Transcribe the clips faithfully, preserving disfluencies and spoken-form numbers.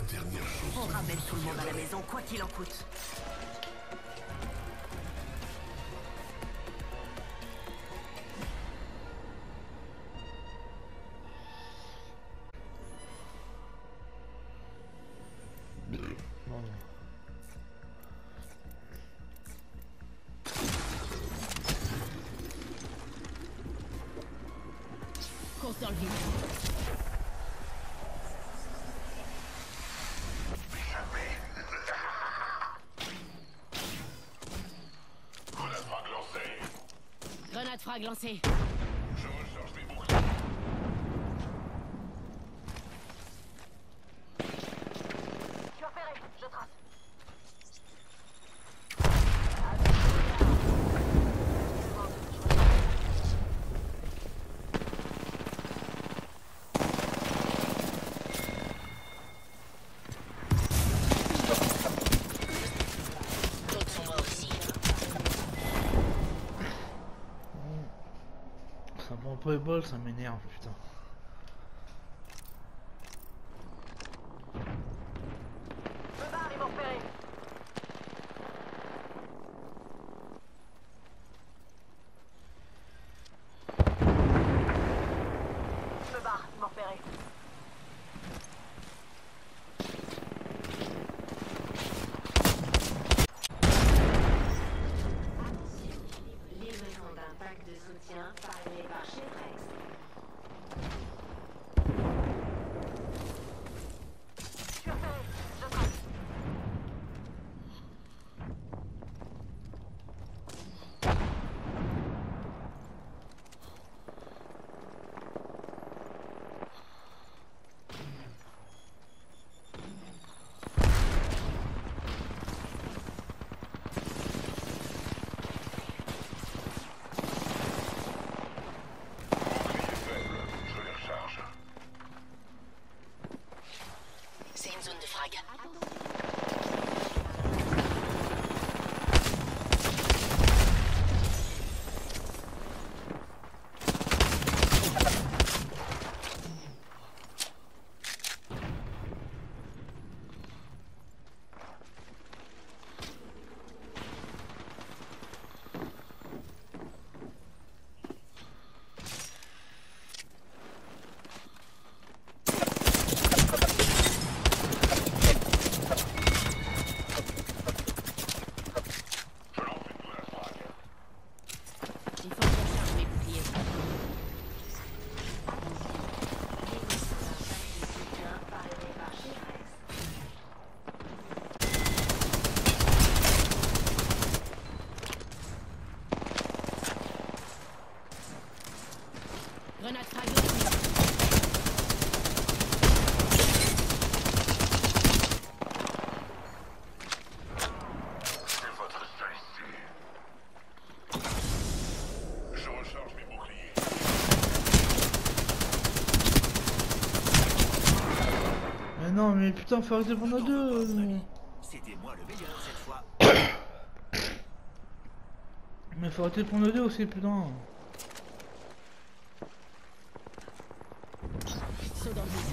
dernière chose. On ramène tout le monde à la maison, quoi qu'il en coûte. Non, non. Course dans le vide. Grenade frag lancée. Je recharge mes boucliers. Je suis repéré, je trace. D'autres sont morts aussi. Ça prend pas les balles, ça m'énerve, putain. Me barre, ils m'ont repéré. Me barre, ils m'ont repéré. Livraison d'un pack de soutien parrainé par Chevrex. Je suis repéré, je trace. Bouclier faible, je les recharge. C'est une zone de frag. Je lance une grenade frag. Il faut que je recharge mes boucliers. Livraison d'un pack de soutien parrainé par Chevrex. Grenade frag lancée. C'est votre seule issue. Je recharge mes boucliers. Mais non, mais putain, faut arrêter de prendre à deux. C'était moi le meilleur cette fois. Mais faut arrêter de prendre à deux aussi, putain. Saut dans le vide.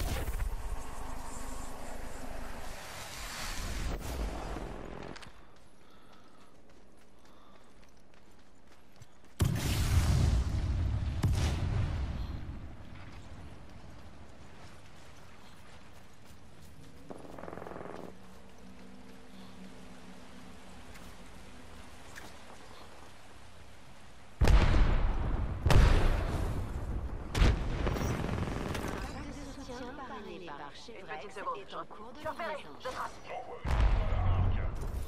Parrainé par Chevrex Une petite seconde, est en cours de je suis repéré, livraison. je trace. J'envoie une grenade à arc.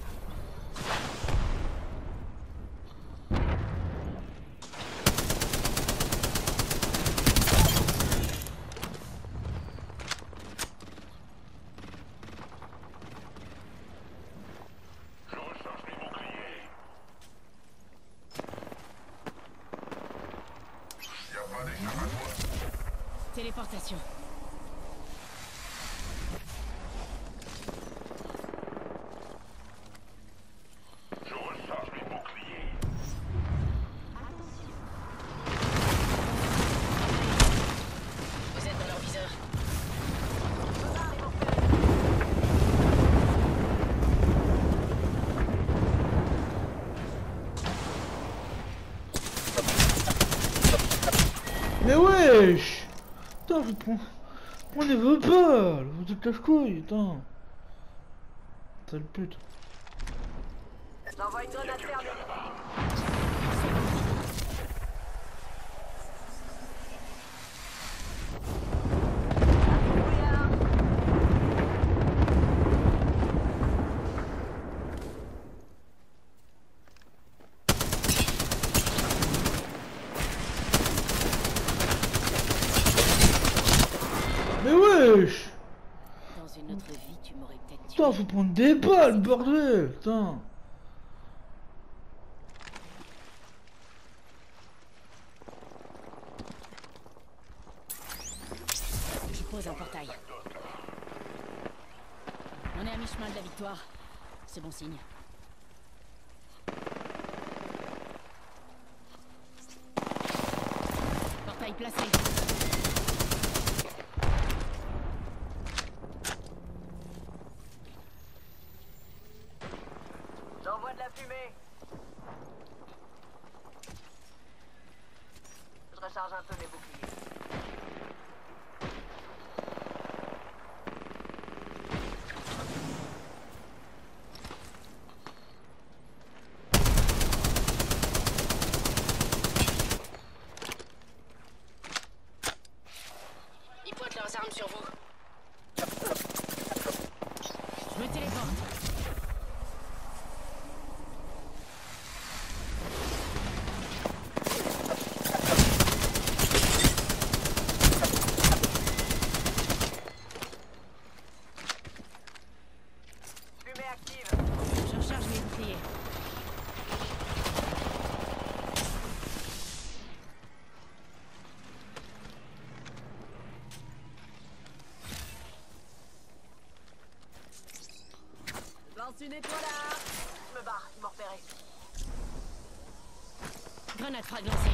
Je recharge mes boucliers. Y a pas d'échappatoire. Téléportation. Je recharge mes boucliers. Vous êtes dans leur viseur. Me barre, ils m'ont repéré. Mais wesh. Putain, je prends... On ne veut pas. Vous êtes cache-couille, putain. Sale pute. J'envoie une grenade thermique. Brouillard. Mais wesh. Dans une autre vie, tu m'aurais peut-être tué. Putain, faut prendre des balles, bordel. Putain. Je pose un portail. On est à mi-chemin de la victoire. C'est bon signe. Portail placé. J'envoie de la fumée. Je recharge un peu mes boucliers. Ils pointent leurs armes sur vous. Je me téléporte. Fumée active. Je recharge mes boucliers. Lance une étoile là. Je me barre, ils m'ont repéré. Grenade frag lancée.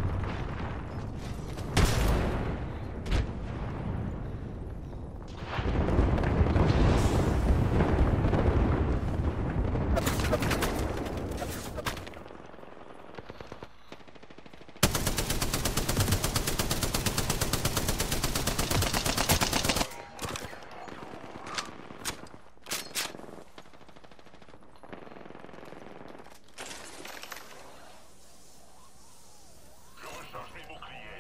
Je recharge mes boucliers.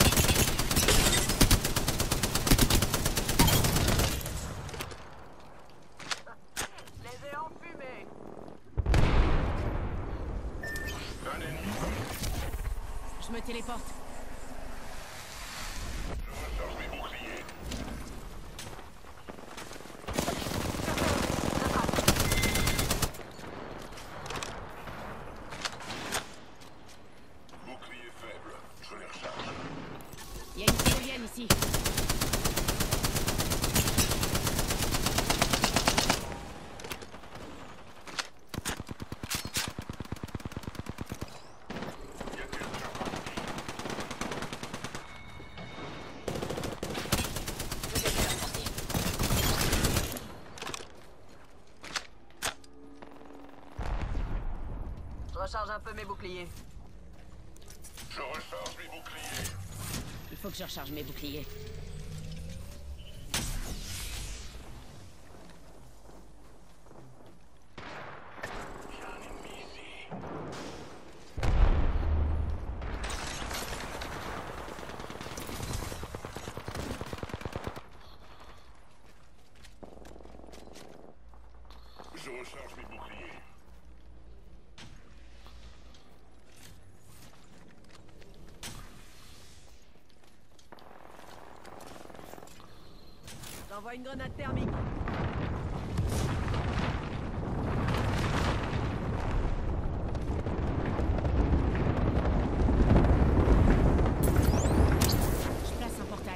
Les ai enfumés. Un ennemi. Je me téléporte. Je recharge mes boucliers. Bouclier faible. Je les recharge. Il y a une tyrolienne ici. Y a quelqu'un parti. Je recharge un peu mes boucliers. Je recharge mes boucliers. Il faut que je recharge mes boucliers. Il y a un ennemi ici. Je recharge mes boucliers. J'envoie une grenade thermique. Je place un portail.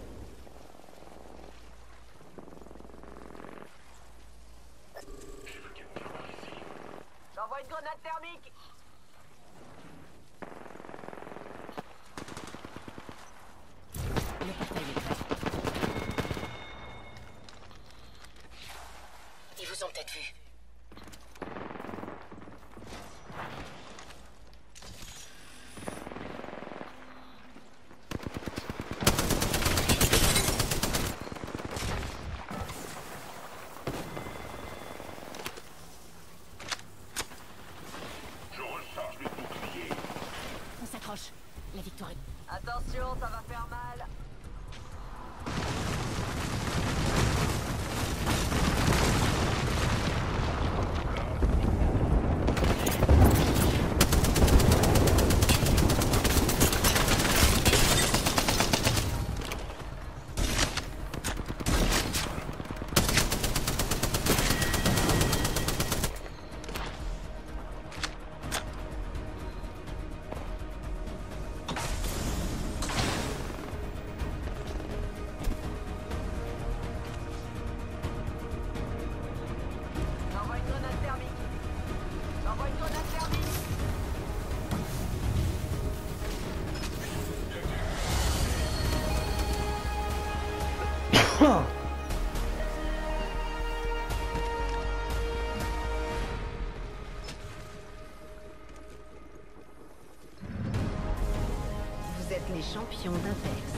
J'ai vu quelqu'un par ici. J'envoie une grenade thermique. Le portail est prêt. Attention, ça va faire mal. J'envoie une grenade thermique. J'envoie une grenade thermique. Vous êtes les champions d'Apex.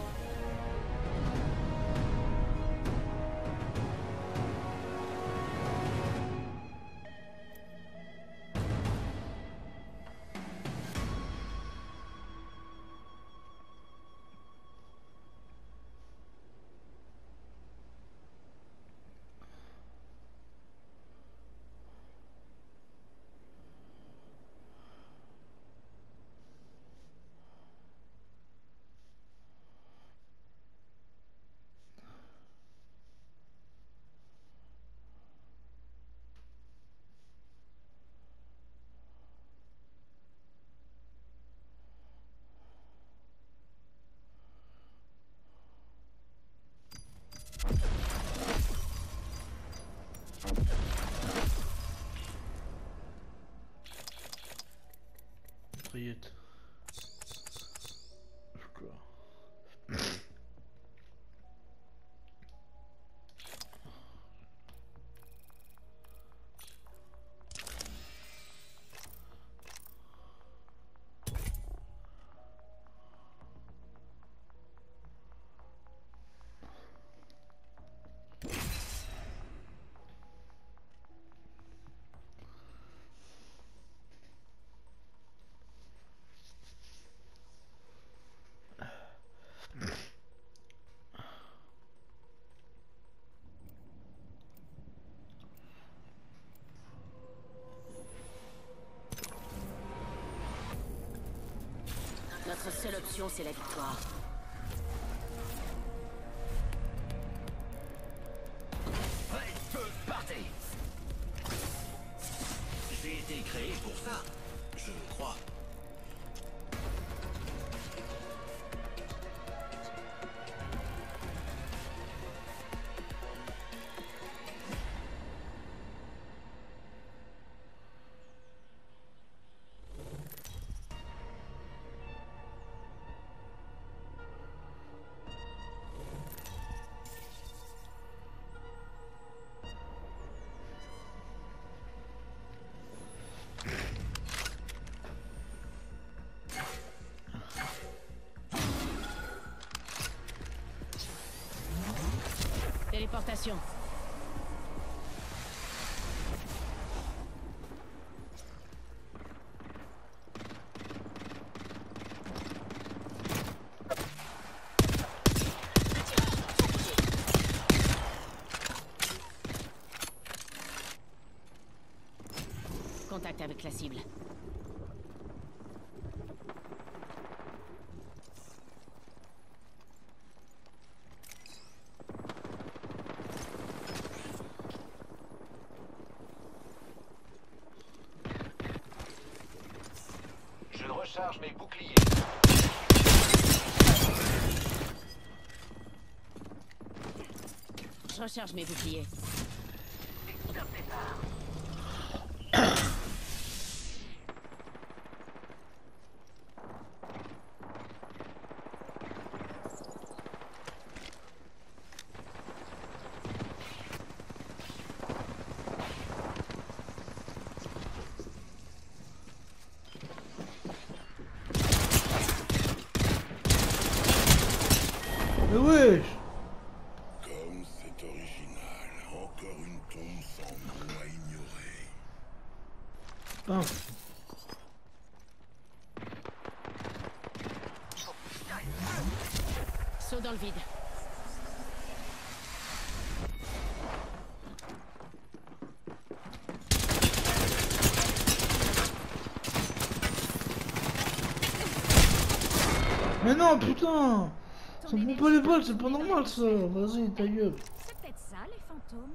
Mitraillette. Quoi. Notre seule option, c'est la victoire. Ouais, feu, partez. J'ai été créé pour ça, je crois. Téléportation. Contact avec la cible. Je recharge mes boucliers. Je recharge mes boucliers. Mais wesh. Comme c'est original, encore une tombe sans nom à ignorer. Putain. Saut dans le vide. Mais non, putain! Ça me prend pas les balles, c'est pas normal ça! Vas-y, ta gueule! C'est peut-être ça, les fantômes.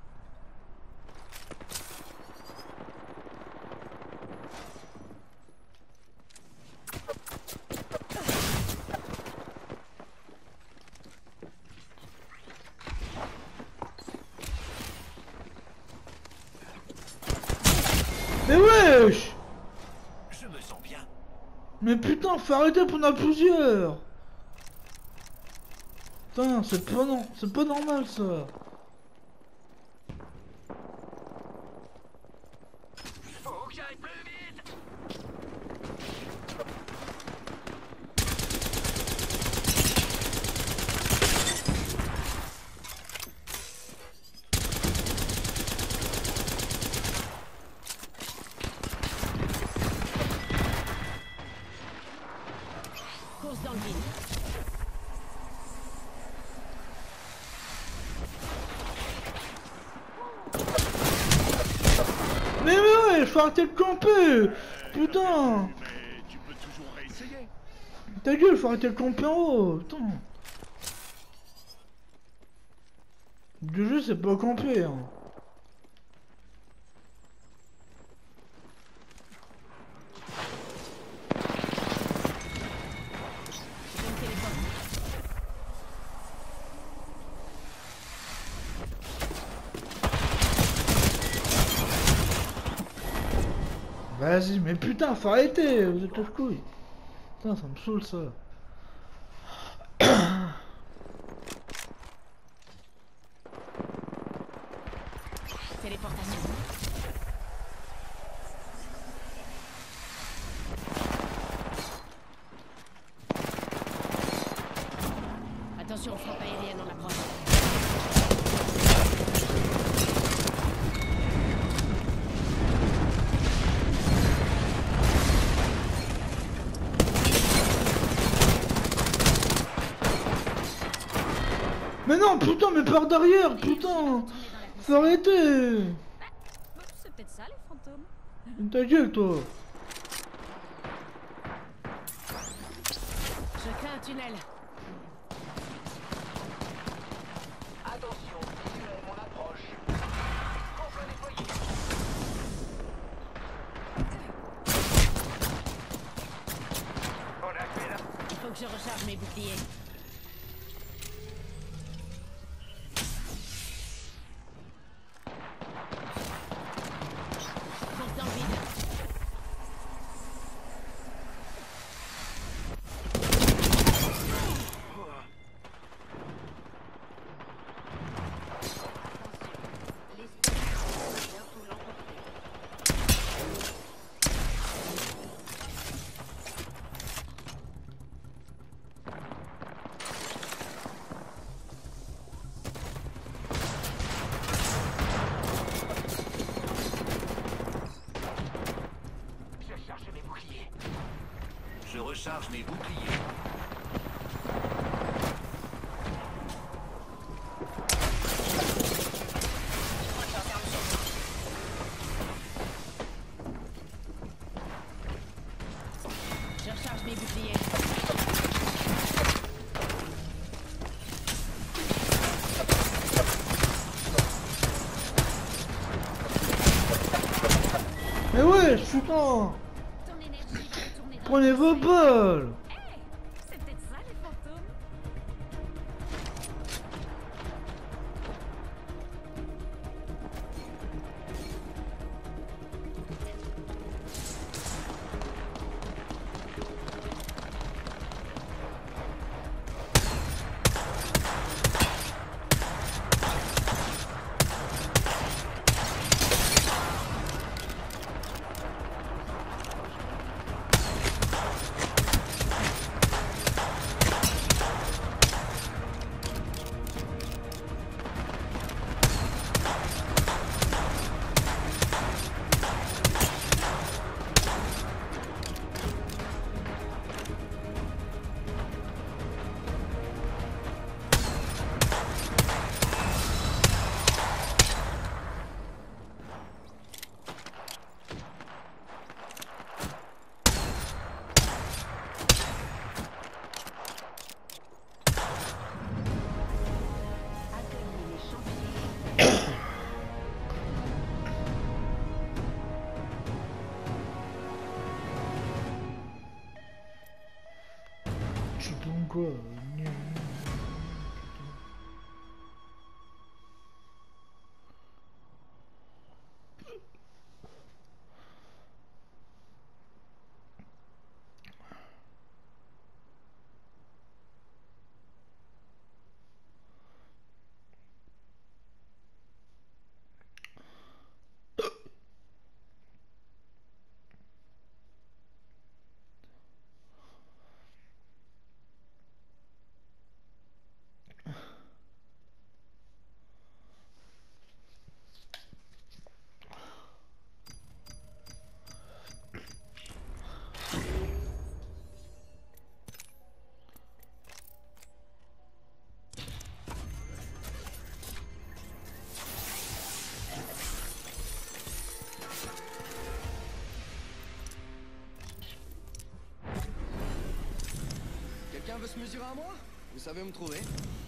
Mais wesh! Je me sens bien. Mais putain, faut arrêter pour en a plusieurs! Putain, c'est pas non, c'est pas normal ça! Faut que j'aille plus vite. Course dans le vide. Mais ouais, faut arrêter de camper! Putain! Mais tu peux toujours réessayer. Ta gueule, faut arrêter de camper en haut! Putain! Le jeu, c'est pas camper, hein! Je me téléporte. Vas-y, mais putain, faut arrêter! Vous êtes cache couilles! Putain, ça me saoule ça! Téléportation. Attention, frappe aérienne en approche. Mais non, putain, mais par derrière, putain! Faut arrêter! Bah, c'est peut-être ça, les fantômes. Ta gueule, toi! Je crée un tunnel. Attention, visuel mon approche. Emploi déployé. On a fait là. Il faut que je recharge mes boucliers. Course dans le vide. J'ai chargé mes boucliers. Je recharge mes boucliers. Je recharge mes boucliers. Mais ouais, putain! Ton énergie va retourner dans Prenez vos balles! Hey, c'est peut-être ça, les fantômes. sais pas quoi. euh, gna, gna, gna, Quelqu'un veut se mesurer à moi? Vous savez où me trouver.